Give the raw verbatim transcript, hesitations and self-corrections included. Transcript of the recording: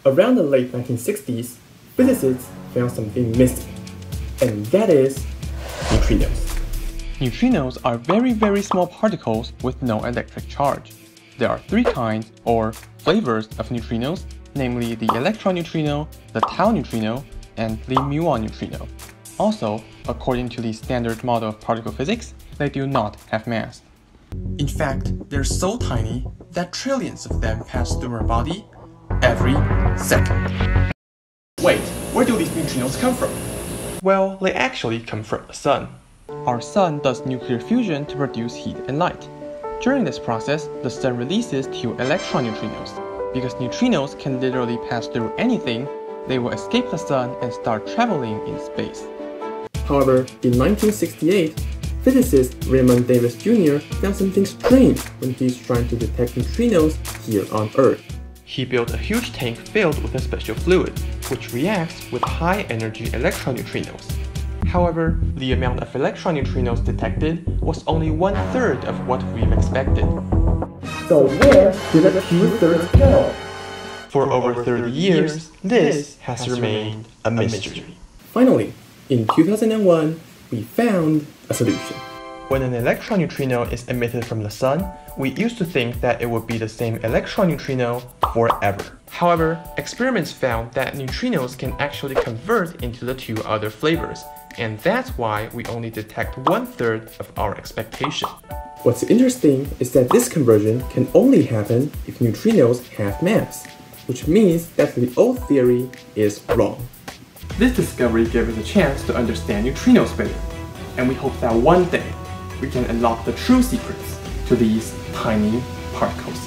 Around the late nineteen sixties, physicists found something missing, and that is neutrinos. Neutrinos are very very small particles with no electric charge. There are three kinds or flavors of neutrinos, namely the electron neutrino, the tau neutrino, and the muon neutrino. Also, according to the standard model of particle physics, they do not have mass. In fact, they're so tiny that trillions of them pass through our body every second. Wait, where do these neutrinos come from? Well, they actually come from the sun. Our sun does nuclear fusion to produce heat and light. During this process, the sun releases two electron neutrinos. Because neutrinos can literally pass through anything, they will escape the sun and start traveling in space. However, in nineteen sixty-eight, physicist Raymond Davis Junior found something strange when he's trying to detect neutrinos here on Earth. He built a huge tank filled with a special fluid, which reacts with high-energy electron neutrinos. However, the amount of electron neutrinos detected was only one-third of what we've expected. So where did the two-thirds go? For over thirty years, this has remained a mystery. Finally, in two thousand one, we found a solution. When an electron neutrino is emitted from the sun, we used to think that it would be the same electron neutrino forever. However, experiments found that neutrinos can actually convert into the two other flavors, and that's why we only detect one-third of our expectation. What's interesting is that this conversion can only happen if neutrinos have mass, which means that the old theory is wrong. This discovery gave us a chance to understand neutrinos better, and we hope that one day we can unlock the true secrets to these tiny particles.